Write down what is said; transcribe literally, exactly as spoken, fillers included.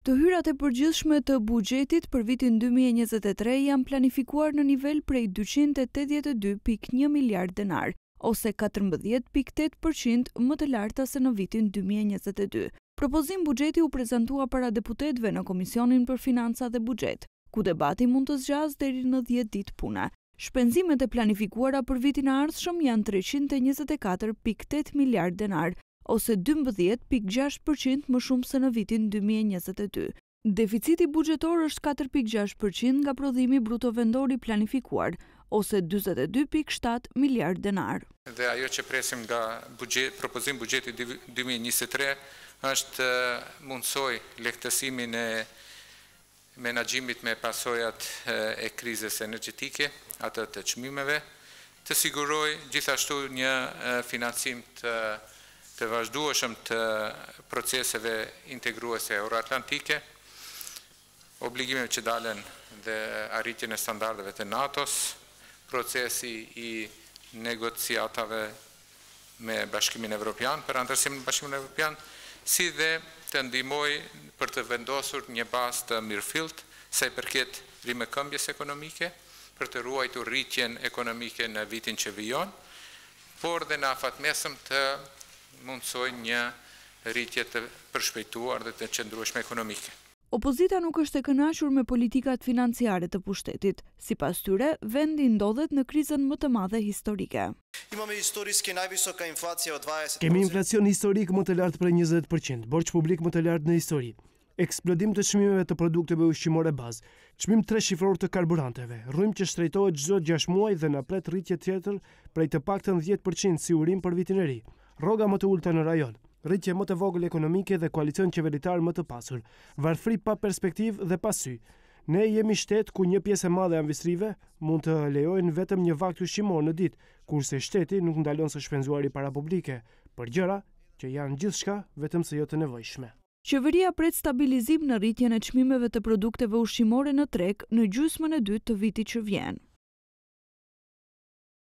Të hyrat e përgjithshme të buxhetit për vitin dy mijë e njëzet e tre janë planifikuar në nivel prej dyqind e tetëdhjetë e dy pikë një miliard denar, ose katërmbëdhjetë pikë tetë përqind më të larta se në vitin dy mijë e njëzet e dy. Propozim buxheti u prezantua para deputetëve në Komisionin për Financa dhe Buxhet, ku debati mund të zgjasë deri në dhjetë ditë pune. Shpenzimet e planifikuara për vitin e ardhshëm janë treqind e njëzet e katër pikë tetë miliard denar, ose dymbëdhjetë pikë gjashtë përqind më shumë se në vitin dy mijë e njëzet e dy. Deficiti buxhetor është katër pikë gjashtë përqind nga prodhimi bruto vendor i planifikuar, ose dyzet e dy pikë shtatë miliard denar. Dhe ajo që presim nga buxhet, propozim buxheti dy mijë e njëzet e tre është mundsoj lehtësimin e menaxhimit me pasojat e krizës energjetike, atë të çmimeve, të siguroj gjithashtu një financim të të vazhdueshëm të proceseve integruese euroatlantike, obligimeve që dalen dhe arritjen e standardeve të NATO-s, procesi i negociatave me Bashkimin Evropian, për anëtarësimin me Bashkimin Evropian, si dhe të ndihmoj për të vendosur një bazë të mirëfillt sa i përket rimëkëmbjes ekonomike, për të ruajtur rritjen ekonomike në vitin që vijon, por dhe në afatmesëm të mundsoj një rritje të përshpejtuar dhe të qëndrueshme ekonomike. Opozita nuk është e kënaqur me politikat financiare të pushtetit. Sipas tyre, vendi ndodhet në krizën më të madhe historike. Kemi inflacion historik më të lartë prej njëzet përqind, borxh publik më të lartë në histori, eksplodim të çmimeve të produkteve ushqimore bazë, çmim tre shifror të karburanteve, rrymë që shtrejtohet çdo gjashtë muaj dhe na pret rritje tjetër prej të paktën dhjetë përqind si urim për vitin e ri. Rroga më të ulta në rajon, rritje më të vogël ekonomike dhe koalicion qeveritar më të pasur, varfëri pa perspektivë dhe pa sy. Ne jemi shtet ku një pjesë e madhe e ambistrive mund të lejojnë vetëm një vakt ushqimor në ditë, kurse shteti nuk ndalon së shpenzuari para publike për gjëra që janë gjithçka vetëm se jo të nevojshme. Qeveria pret stabilizim në rritjen e çmimeve të produkteve ushqimore në treg në gjysmën e dytë të vitit që vjen.